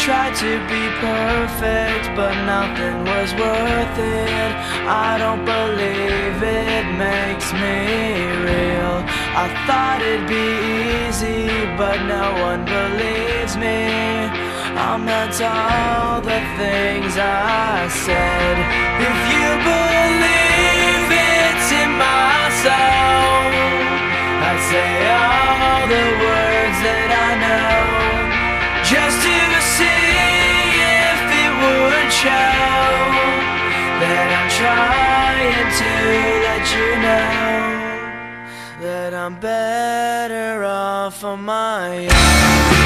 tried to be perfect, but nothing was worth it. I don't believe it makes me real. I thought it'd be easy, but no one believes me. I meant all the things I said. If you believe it's in my soul, I'd say all the words that I know, just to see if it would show that I'm trying to let you know that I'm better off on my own.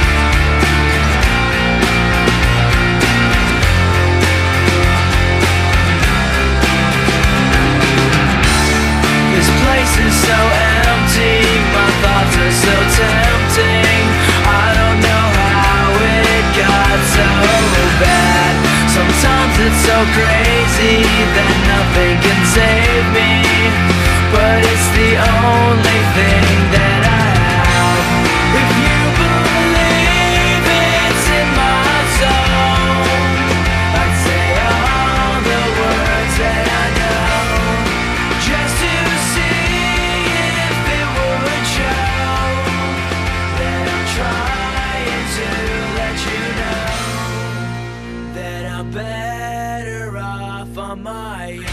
This place is so empty, my thoughts are so tempting. I don't know how it got so bad. Sometimes it's so crazy that nothing can save me, but it's the only thing that I have. If you believe it's in my soul, I'd say all the words that I know, just to see if it would show that I'm trying to let you know that I'm better off on my own.